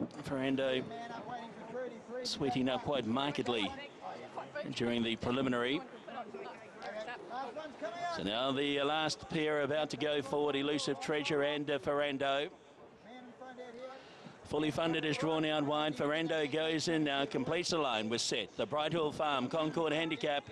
Ferrando sweating up quite markedly during the preliminary. So now the last pair about to go forward, Elusive Treasure and Ferrando. Fully Funded is drawn out wide. Ferrando goes in now, completes the line. We're set. The Bright Hill Farm Concord Handicap.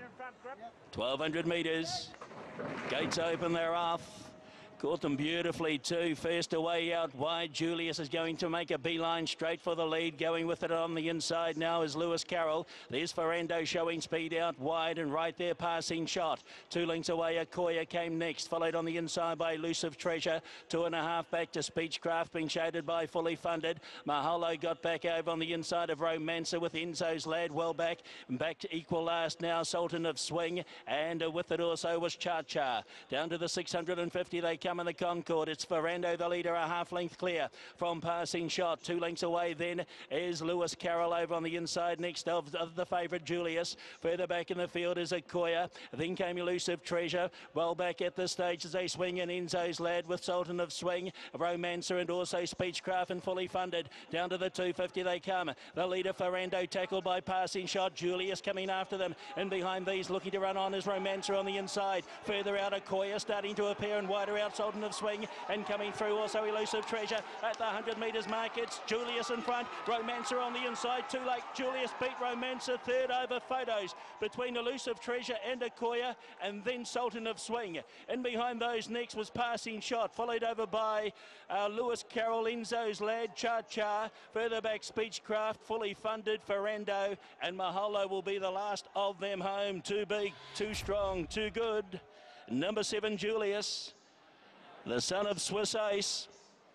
1,200 metres. Gates open, they're off. Caught them beautifully too. First away out wide. Julius is going to make a beeline straight for the lead. Going with it on the inside now is Lewis Carroll. There's Ferrando showing speed out wide, and right there Passing Shot. 2 lengths away, Akoya came next. Followed on the inside by Elusive Treasure. 2.5 back to Speechcraft, being shaded by Fully Funded. Mahalo got back over on the inside of Romancer with Enzo's Lad well back. Back to equal last now, Sultan of Swing. And with it also was Cha Cha. Down to the 650 they come in the Concord. It's Ferrando the leader, a half length clear from Passing Shot. 2 lengths away then is Lewis Carroll over on the inside next of the favourite Julius. Further back in the field is Akoya. Then came Elusive Treasure. Well back at this stage as they swing in Enzo's Lad with Sultan of Swing, Romancer and also Speechcraft and Fully Funded. Down to the 250 they come. The leader Ferrando tackled by Passing Shot. Julius coming after them. And behind these looking to run on is Romancer on the inside. Further out Akoya starting to appear and wider out Sultan of Swing, and coming through also Elusive Treasure at the 100 metres mark. It's Julius in front, Romancer on the inside. Too late, Julius beat Romancer. Third over photos between Elusive Treasure and Akoya, and then Sultan of Swing. In behind those next was Passing Shot, followed over by Lewis Carroll, Enzo's Lad, Cha Cha. Further back Speechcraft, Fully Funded, Ferrando, and Mahalo will be the last of them home. Too big, too strong, too good. Number 7 Julius, the son of Swiss Ace,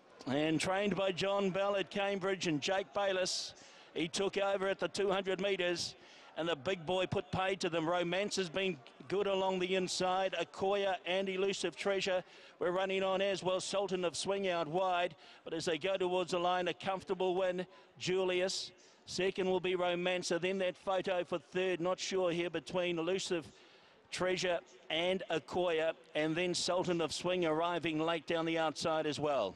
and trained by John Bell at Cambridge and Jake Bayliss. He took over at the 200 metres, and the big boy put paid to them. Romancer's been good along the inside. Akoya and Elusive Treasure were running on as well. Sultan of Swing out wide, but as they go towards the line, a comfortable win. Julius. Second will be Romancer. Then that photo for third, not sure here, between Elusive Treasure and Akoya, and then Sultan of Swing arriving late down the outside as well.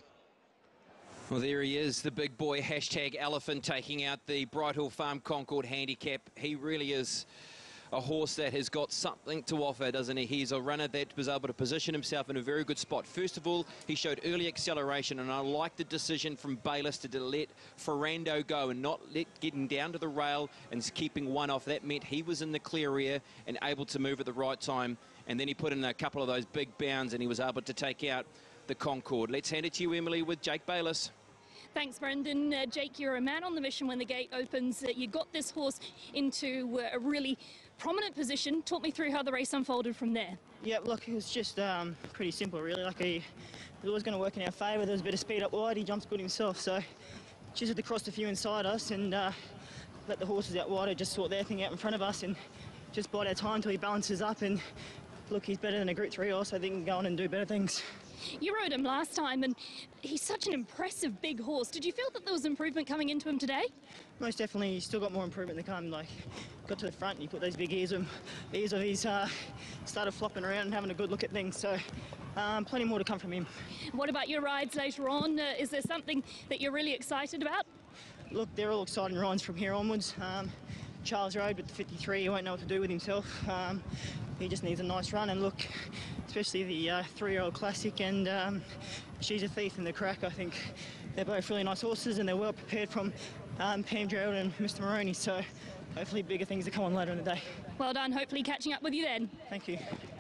Well, there he is, the big boy, hashtag Elephant, taking out the Bright Hill Farm Concord Handicap. He really is a horse that has got something to offer, doesn't he? He's a runner that was able to position himself in a very good spot. First of all, he showed early acceleration, and I like the decision from Bayliss to let Ferrando go and not getting down to the rail and keeping one off. That meant he was in the clear area and able to move at the right time, and then he put in a couple of those big bounds and he was able to take out the Concord. Let's hand it to you, Emily, with Jake Bayliss. Thanks, Brendan. Jake, you're a man on the mission when the gate opens. You got this horse into a really prominent position. Talk me through how the race unfolded from there. Yeah, look, it was just pretty simple, really. Like, it was going to work in our favour. There was a bit of speed up wide. He jumps good himself, so just had to cross a few inside us and let the horses out wider just sort their thing out in front of us and just bide our time till he balances up. And look, he's better than a Group 3 horse. I think he can go on and do better things. You rode him last time, and he's such an impressive big horse. Did you feel that there was improvement coming into him today? Most definitely. He's still got more improvement to come. Like, got to the front and he put those big ears of his, started flopping around and having a good look at things. So plenty more to come from him. What about your rides later on? Is there something that you're really excited about? Look, they're all exciting rides from here onwards. Charles rode with the 53. He won't know what to do with himself. He just needs a nice run, and look, especially the 3-year-old Classic and She's a Thief and the Crack. I think they're both really nice horses, and they're well prepared from Pam Gerald and Mr. Moroney, so hopefully bigger things to come on later in the day. Well done, hopefully catching up with you then. Thank you.